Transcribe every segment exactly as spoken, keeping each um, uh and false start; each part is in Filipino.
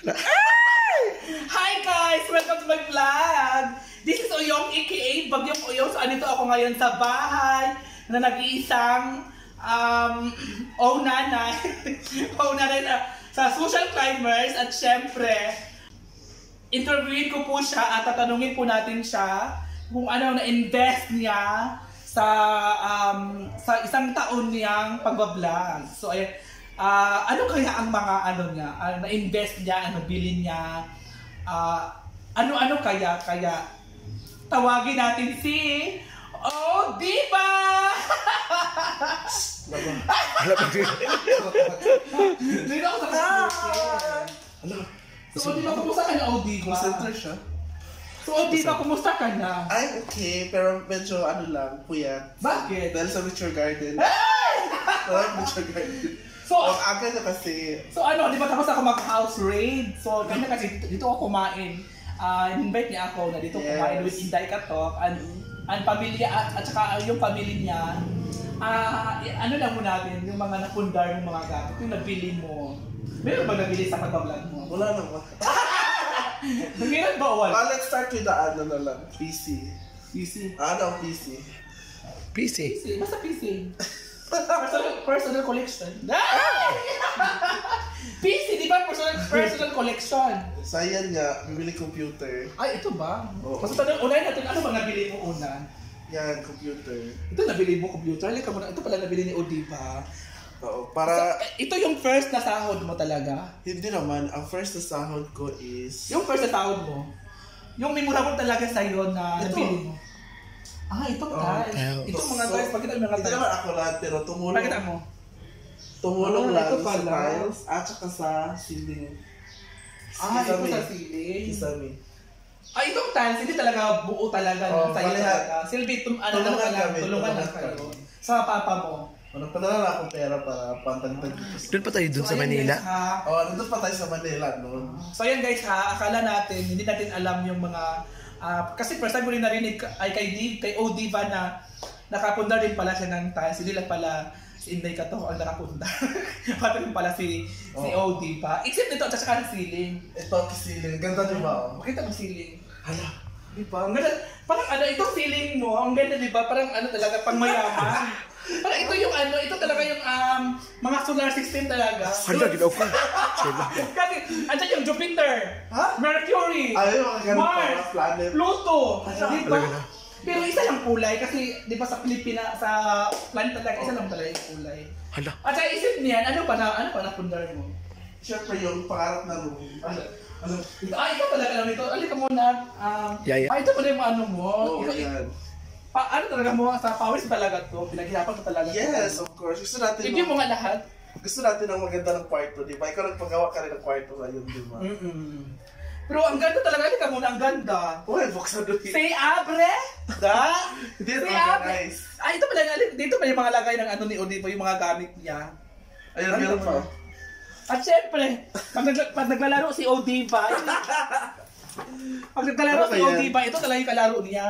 Hi guys! Welcome to my vlog! This is Oyong aka Bagyong Oyong. So andito ako ngayon sa bahay na nag-iisang um, oh nanay oh nanay na sa social climbers. At syempre interviewin ko po siya at tatanungin po natin siya kung ano na-invest niya sa um, sa isang taon niyang pagbablog. So ayan, uh, ano kaya ang mga ano niya, uh, na-invest niya, ano bilhin niya, uh, ano-ano kaya kaya tawagin natin si Oh Diva! Dito ako sa Ano? So Diva, kumusta ka na Oh Diva? Center siya. So Oh Diva, kumusta ka na? Ay, okay. Pero medyo ano lang, puyat. Bakit? Dahil sa Mature Garden. Hey! Mature Garden. So, oh, aga na kasi. So ano, di ba tapos ako mag-house raid? So, ganyan kasi dito, dito ako kumain. Uh, invite niya ako na dito yes. kumain with Inday Katok. And, and pamilya, at, at saka yung pamilya niya. Uh, ano lang mo natin, yung mga napundar ng mga gamit, yung nabili mo. Meron ba nabili sa pag-vlog mo? Wala naman. Meron ba wala? Uh, let's start with the ano na lang, P C. P C? Ano ang P C? P C? P C, basta P C. Personal, personal collection. P C, di ba? Personal, personal collection. Sayang nga, bibili computer. Ay, ito ba? Oo. Kasi tanong, unahin natin, ano ba nabili mo una? Yan, computer. Ito nabili mo computer? Halika muna, ito pala nabili ni Odiva. Oo, para... So, ito yung first na sahod mo talaga? Hindi naman, ang first na sahod ko is... Yung first na sahod mo? Yung memorable talaga sa'yo na ito. nabili mo? Ah, ito Oh, guys. oh. Ito mga guys, pakita mo mga Hindi guys. naman ako lahat, pero tumulong. Pakita mo. Tumulong Ah, lang ito sa pala. tiles at saka sa ceiling. Ah, ito Kisame. sa ceiling. Kisame. Ah, itong tiles, hindi talaga buo talaga Oh, ng sa'yo basta- talaga. Silbi, tum, ano lang tulungan ka lang, kami, tulungan lang tulungan kayo. kami. Sa papa mo. Nagpadala na akong pera para pantagtag dito. Doon pa tayo doon sa ayun, Manila. guys, ha. Oh, nandun pa tayo sa Manila noon. So ayan guys ha, akala natin, hindi natin alam yung mga, uh, kasi first time ko rin narinig ay kay, D, kay O Diva na nakapundar din pala siya ng tiles, hindi lang pala si Inday Katok ang nakapundar. Pati rin pala si, oh. si O Diva. Except nito at saka ng ceiling. Ito, ceiling. Ganda di ba? Makita mo ceiling. Hala. Di ba? Ang ganda, parang ano, itong ceiling mo, ang ganda di ba? Parang ano talaga, pang mayaman. Parang ito yung ano, ito talaga yung um, mga solar system talaga. Hala, ginaw ko. Kasi, andyan yung Jupiter, Ha? Mercury, Ay, mga ganun pa, Mars, mga planet. Pluto, di ba? Talaga na. Pero isa lang kulay kasi di ba sa Pilipinas, sa planet talaga, isa lang talaga yung kulay. Hala. At sa isip niyan, ano pa na, ano pa na pundar mo? Siyempre yung pangarap na room. Ano? Ano? Ah, ito talaga lang ito. Alika muna. Um, Yaya. Ah, ito pala yung ano mo. Oo, Ito- yan. Pa, ano talaga mo, sa pawis talaga to, pinaghirapan mo talaga to. Yes, of course. Gusto natin Review mo nga lahat. gusto natin ng maganda ng kwarto, di ba? Ikaw nagpagawa ka rin ng kwarto ngayon, di ba? Mm-mm. Pero ang ganda talaga, alika muna, ang ganda. Uy, buksan doon. Say abre! Da? Hindi, Say okay, abre! nice. Ah, ito pala, alin- dito pa yung mga lagay ng ano ni Odipo, yung mga gamit niya. Ayun, Ano meron mo? pa. At syempre, pag, nagla- pag naglalaro si Odiva, pag naglalaro Ano si ba yan? Odiva, ito talaga yung kalaro niya.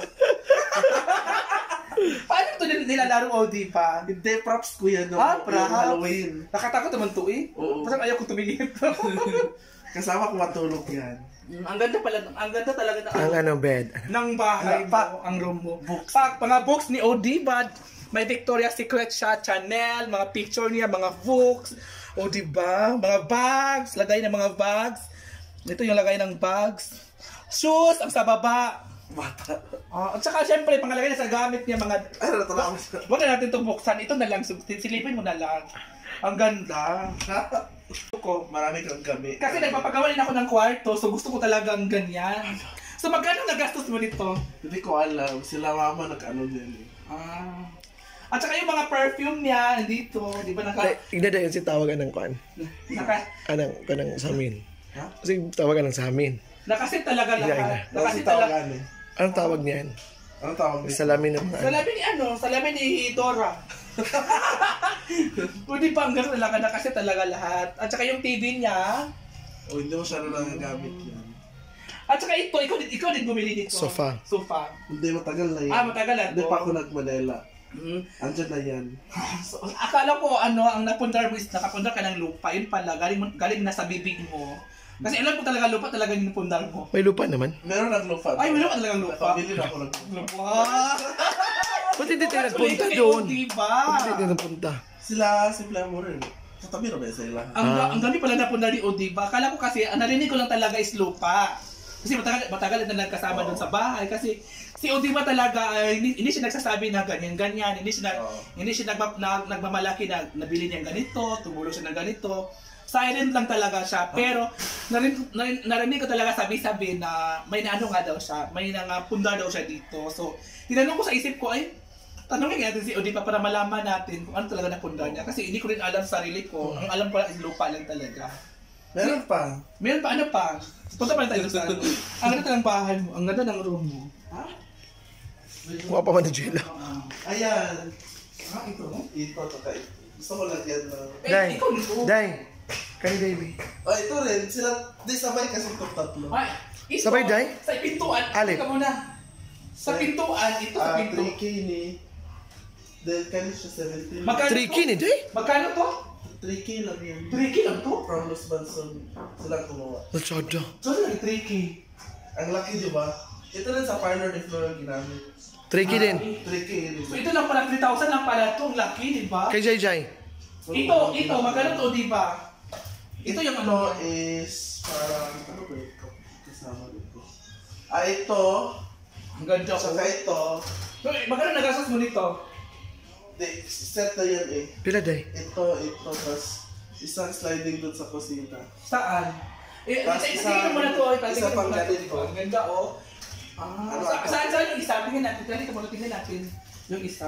Paano ito nil- nilalaro Odiva? Hindi, props ko yan. no? Ah, Yung props? Halloween. Nakatakot naman to eh. Oo. Parang ayaw ko tumingin. Kasama ko matulog yan. Mm, ang ganda pala, ang ganda talaga ng Ang ano, bed. ng bahay Ano, mo, pa- ang room mo. books. Pa, mga books ni Odiva, may Victoria's Secret siya, Chanel, mga picture niya, mga books. O diba? Mga bags, lagay ng mga bags. Ito yung lagay ng bags. Shoes, ang sa baba. Bata. Ah, at saka syempre, pangalagay na sa gamit niya, mga... Ay, natala ko siya. Huwag na natin itong buksan. Ito na lang, silipin mo na lang. Ang ganda. Gusto ko. Marami kang gamit. Kasi nagpapagawa rin ako ng kwarto, so gusto ko talagang ganyan. So magkano nagastos mo nito? Hindi ko alam. Sila mama nag-ano din eh. Ah. At saka yung mga perfume niya, nandito, di ba naka... Tignan na yun si tawagan ng kwan. naka Anong, kanang sa amin. Ha? Kasi tawagan ng sa amin. nakasit talaga Yeah, lahat. yeah. Ano si Nakasit talaga. tawagan eh? Anong tawag niyan? Anong tawag niya? Salamin ng mga ano. Salamin ni ano, salamin ni Dora. Pwede pa hanggang talaga nakasit talaga lahat. At saka yung T V niya. O hindi mo siya na lang gamit yan. At saka ito, ikaw din, ikaw din bumili dito. Sofa. Sofa. Hindi, matagal na yan. Ah, matagal na Hindi to. pa ako nag-Manila. Mm. Andyan na yan. So, akala ko ano, ang napundar mo is nakapundar ka ng lupa. Yun pala, galing, mo- galing na sa bibig mo. Kasi alam ko talaga lupa talaga yung pundar mo. May lupa naman. Meron ng lupa. Ay, meron ka talagang lupa. Nakabili na ako ng lupa. Lupa. Ba't hindi tayo nagpunta Congratulations, doon? diba? Ba't hindi tayo nagpunta? Sila, simple mo rin. Katabi na ba sila? Ang, Ah. ang dami pala na pundar ni Odiba. Akala ko kasi, ang narinig ko lang talaga is lupa. Kasi matagal, matagal na nagkasama doon sa bahay. Kasi si Odiba talaga, uh, hindi, hindi siya nagsasabi na ganyan-ganyan. Hindi siya, na, Oo. hindi siya nagma, na, nagmamalaki na nabili niya ganito, tumulong siya ng ganito. Silent lang talaga siya. Pero narinig, narinig, narinig ko talaga sabi-sabi na may naano nga daw siya. May nga pundar daw siya dito. So, tinanong ko sa isip ko, ay, tanongin natin si Odiba para malaman natin kung ano talaga na pundar niya. Kasi hindi ko rin alam sa sarili ko. Ang alam ko lang is lupa lang talaga. Meron pa. Meron pa, ano pa? Punta pa rin tayo sa ano. Ang ganda ng bahay mo. Ang ganda ng room mo. Ha? Mukha pa man na Jella. Ayan. Ah, ito no? Ito, taka ito. Gusto ko lagyan ng... Eh, Day, ikaw nito. Day. Kani baby. Oh, ito rin. Sila, di sabay kasi itong tatlo. Ay, ito. Sabay, Day? Sa pintuan. Alin? Ika muna. Sa pintuan, ito sa Ah, pinto. three K ni... Dahil kanya siya seventeen. Magkano three K ni Day? Magkano to? three K lang yan. three K lang to? From Los Banson. Sila kumuha. Masyado. So, ano yung three K? Ang laki, di ba? Ito rin sa parlor ni Flor ginamit. three K din. three K rin. So, ito lang pala, three thousand lang pala to. Ang laki, di ba? Kay Jai Jai. Ito, ito. Magkano to, di ba? Ito yung Ito ano. is parang, ano ba ito? Kasama dito. Ah, ito. Ang ganda ko. Saka ito. So, eh, magkano nagastos mo nito? Di, set na yan eh. Pila Day? Ito, ito, tas isang sliding doon sa kusina. Saan? Eh, Tapos isa, isa- isa mo na to. Eh, isa tingnan pang mo na to. ganito. Ang ganda, oh. Ah, Ano, sa, ano? saan, saan yung isa? Tingnan natin. Tingnan mo na, tingnan natin. Yung isa.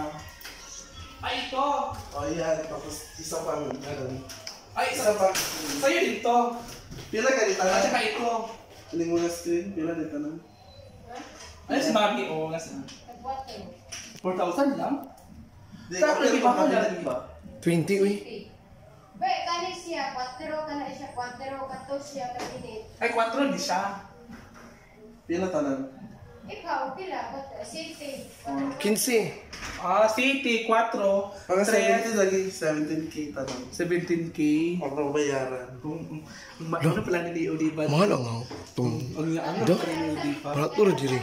Ay, ito. O oh, yan, tapos isa pang, ano, Ay, isa isa. pang, Sa'yo dito. pila ka dito At saka na? ito. Piling mo na screen, pila dito na? Ano si Mami? Oh, nasa four thousand lang? Di, Sa akin, okay di ba pa ako kabinet dati? ba? twenty, uy. Be, kani siya, kwatro ka na siya, kwatro ka to siya kabinet. Ay, quattro di siya. Pila tanan? Ikaw, pila, but city. quince. Ah, City, quattro. Mga tres, seventeen lagi, seventeen K tanan. seventeen K. Huwag na bayaran. Kung, ma- ano pala ni Leo, di ba? Mahal ang ako. Itong... Ang ano Do? pala ni Leo, di ba? Barato na diri.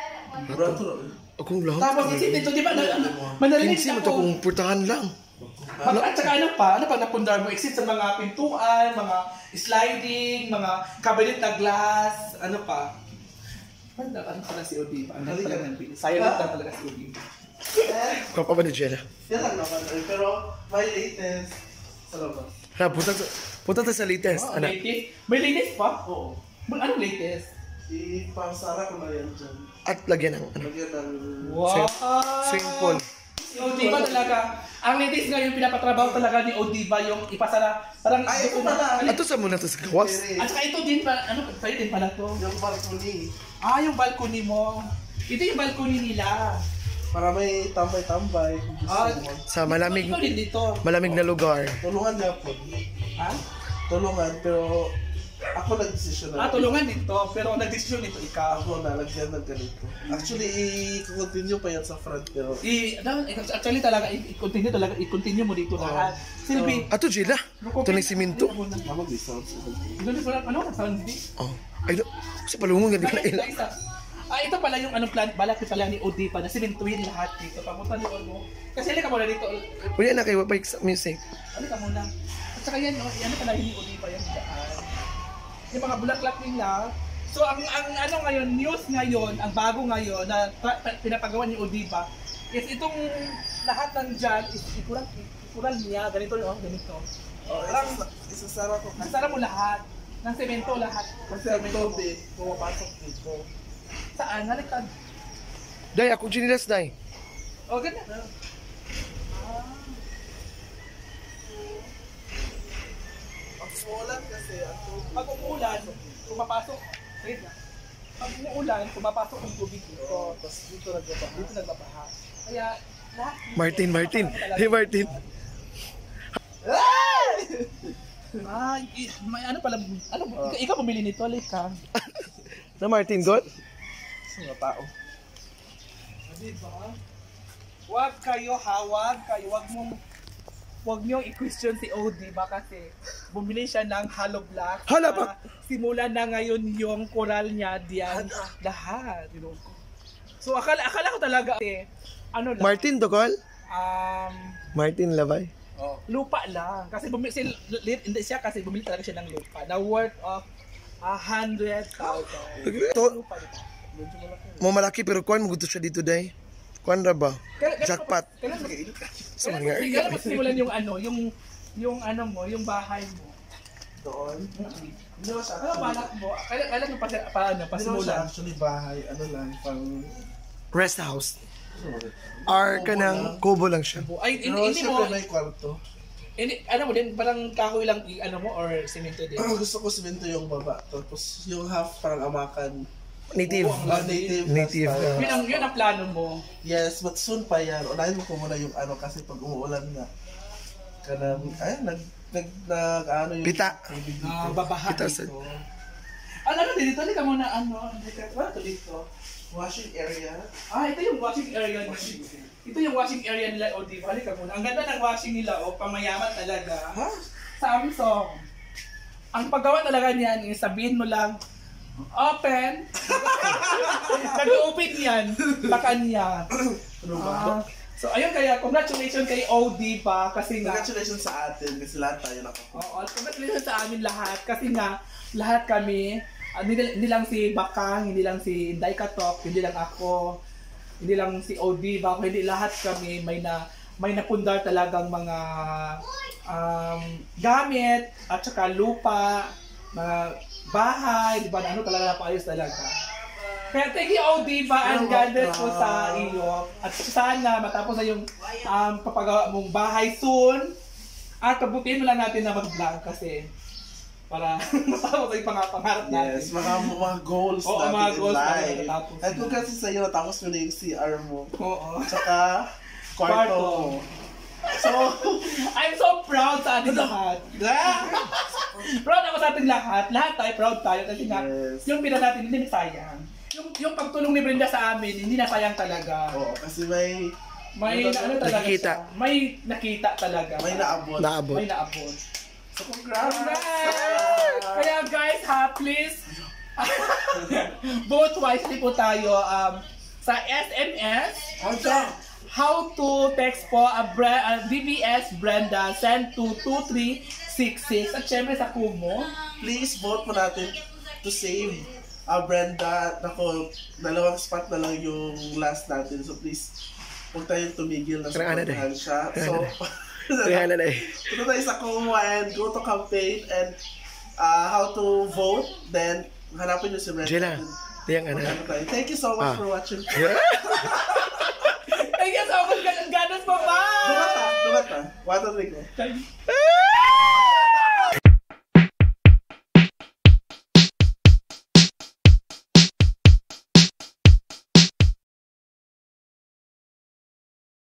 Bro, Akong lahat. Tapos kasi dito, di ba, na- na- manarinig quince mo ako. to kung purtahan lang. Mag- At saka ano pa, ano pa napundar mo? Exit sa mga pintuan, mga sliding, mga cabinet na glass, ano pa? Ano, ano pala si Odiba? Ano pala ng bilis? Silent lang talaga si Odiba. Mukha pa man na Jella. yan lang naman. eh, Pero may latest sa labas. Ha, punta, punta tayo sa latest. Oh, Anak. latest? May latest pa? Oo. Mag- Anong latest? Ipasara ko na yan dyan. At lagyan ng ano. Lagyan ng... Wow! Swing pool. Si Odiba talaga. Ang latest ngayon, pinapatrabaho talaga ni Odiba yung ipasara. Parang Ay, ito pala. Ato sa muna to sa gawas. Pere. At saka ito din pa, ano, sa'yo din pala to. Yung balcony. Ah, yung balcony mo. Ito yung balcony nila. Para may tambay-tambay. Kung gusto Ah, mo. Sa malamig, Ito din dito. malamig na lugar. Tulungan niya po. Ha? Tulungan, pero ako nag-desisyon na. Ah, tulungan dito. Pero ang nagdesisyon nito, ikaw. Ako na, lagyan ng ganito. Actually, i-continue pa yan sa front, pero... I, ano, actually talaga, i- i-continue talaga, i-continue mo dito lahat. Silvi, Ato Jella. Ito na yung siminto. Mama, may sounds. Doon pala, ano, sound B? Oh. Ay, no. Sa palungon nga di pala ila. Isa. Ah, ito pala yung anong plan, balak pala ni Odiba na simentuhin lahat dito. Papunta ni Odiba. Kasi halika muna dito. Wala na kayo, pa sa music. Halika muna. At saka yan, oh, yan pala yung ni Odiba yung daan. Yung mga bulaklak nila. So, ang ang ano ngayon, news ngayon, ang bago ngayon na pa- pa- pinapagawa ni Odiba is itong lahat ng dyan is ikural, ikural niya. Ganito yung ganito. Oh, Parang, isa, isasara ko. nasara mo lahat. Ng semento lahat. Kasi ang tubig, pumapasok dito. Saan? Halika. Day, ako chinilas, Day. O, ganyan. Ang sulat kasi, ang tubig. Pag umuulan, pumapasok. Wait na. Pag umuulan, pumapasok yung tubig dito. Tapos dito nagbabaha. Dito nagbabaha. Kaya, lahat. Martin, Martin. Hey, Martin. Ay, i- may ano pala, ano, ikaw, ikaw bumili nito, Lika. Na Martin doon? Sa mga tao. Diba? Huwag kayo ha, huwag kayo, huwag mong, huwag niyong i-question si Odi ba kasi bumili siya ng hollow block. Hala, para simulan na ngayon yung coral niya diyan. Lahat. You know. So akala, akala ko talaga eh, ano lang, Martin Dogol? um, Martin Labay? oh, lupa lang. Kasi bumili si, hindi siya kasi bumili talaga siya ng lupa. Na worth of a hundred thousand. To, Lupa dito. Medyo malaki. mo malaki pero kuan mo gusto siya dito day. Kuan ra ba? Kailan- kailan Jackpot. mo- Kailan mo So, kailan nga. mo- kailan mo simulan yung ano, yung yung ano mo, yung bahay mo? Doon. Hindi mo siya Ano balak mo? Kailan kailan mo pa pa ano, pa Hindi mo siya simulan? actually bahay. Ano lang, pang... Rest house. Or kanang kubo lang siya. Ay, Pero hindi, hindi mo, siyempre may kwarto. hindi, ano mo din, parang kahoy lang, i- ano mo, or semento din? Gusto ko simento yung baba. Tapos yung half parang amakan. Native. Ah, native. Native. style. Yun ang, yun ang plano mo. Yes, but soon pa yan. Unahin mo ko muna yung ano kasi pag umuulan nga. Kanang, ay, nag, nag, nag, ano yung... Pita. tubig dito. Ah, babaha Kita sa- dito. Ano, ano, dito, hindi ka muna, ano, dito, ano to dito? Washing area. Ah, ito yung washing area nila. Ito yung washing area nila, o di ba? Halika muna. Ang ganda ng washing nila, o pamayaman talaga. Ha? Samsung. Ang paggawa talaga niyan is sabihin mo lang, open. Nag-open yan sa kanya. Ano ba? Ah, so ayun kaya, congratulations kay O D pa kasi nga, Congratulations sa atin kasi lahat tayo nakakuha. oo, congratulations sa amin lahat kasi nga, lahat kami, ah, hindi, hindi lang si Bakang, hindi lang si Inday Katok, hindi lang ako, hindi lang si O D ba, hindi lahat kami may na may napundar talagang mga um, gamit at saka lupa, mga bahay, di ba, na ano talaga napaayos talaga. Kaya thank you, O D ba, and God bless po sa iyo. At sana matapos na yung um, papagawa mong bahay soon. At kabutihin mo lang natin na mag-vlog kasi para matapos na yung pang- pangarap natin. Yes, mga mga goals Oo, natin mga in goals natin life. natapos At na. kung kasi sa'yo, natapos mo na yung C R mo. Oo. Tsaka, kwarto Kwarto. mo. So, I'm so proud sa ating lahat. Proud ako sa ating lahat. Lahat tayo, proud tayo. Kasi nga, Yes. yung pina natin, hindi nasayang. Yung, yung pagtulong ni Brenda sa amin, hindi nasayang talaga. oo, kasi may, May na, ano talaga Nakikita. siya. May nakita talaga. may naabot. Naabot. May naabot. So, congrats! Congrats! Kaya guys, ha, please, vote wisely po tayo um, sa S M S. How to text po a Bre uh, D B S Brenda send to two three six six. At syempre sa Kumo. Please vote po natin to save uh, Brenda. Nako, dalawang spot na lang yung last natin. So please, huwag tayong tumigil na Kaya na supportahan eh. siya. So, Kaya na na eh. punta tayo sa Kumu and go to campaign and uh, how to vote. Then, hanapin nyo si Brenda. Jela, diyang ana. Magkano tayo. Thank you so much Ah. for watching. Thank you so much. Ganas pa pa. Dumat ah, dumat ah. Water drink ko. Thank you.